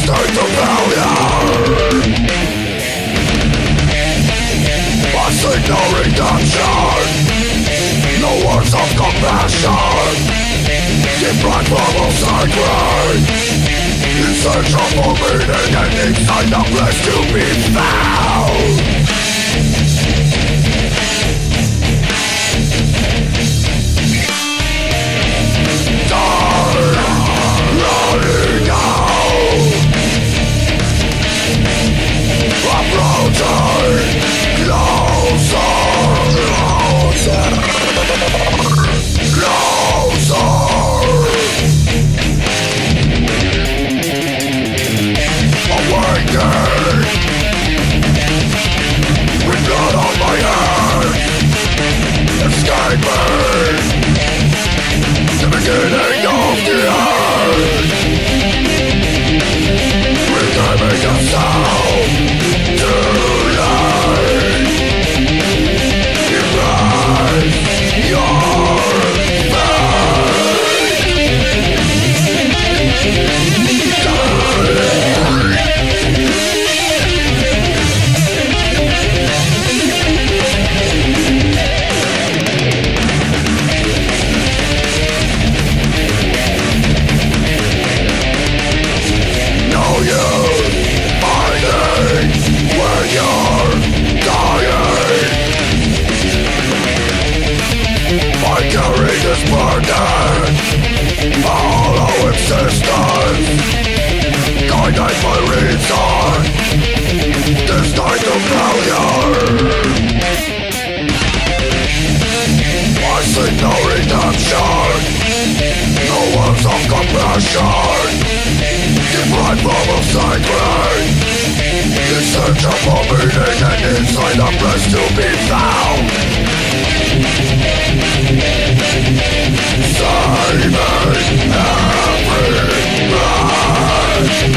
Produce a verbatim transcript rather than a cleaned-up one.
state of failure. I see no redemption, no words of compassion. Deprived from all sacred, in search of more meaning and inside a place to be found. Running out, approaching closer, closer, closer. Awakening, with blood on my hands, escaping the beginning of the end. Reclaiming the sound tonight. Erase your this burden, hollow existence, guided by reason, this night of failure. I see no redemption, no words of compassion, deprived from of sacred, in search of more meaning and inside a place to be found. Saving every breath.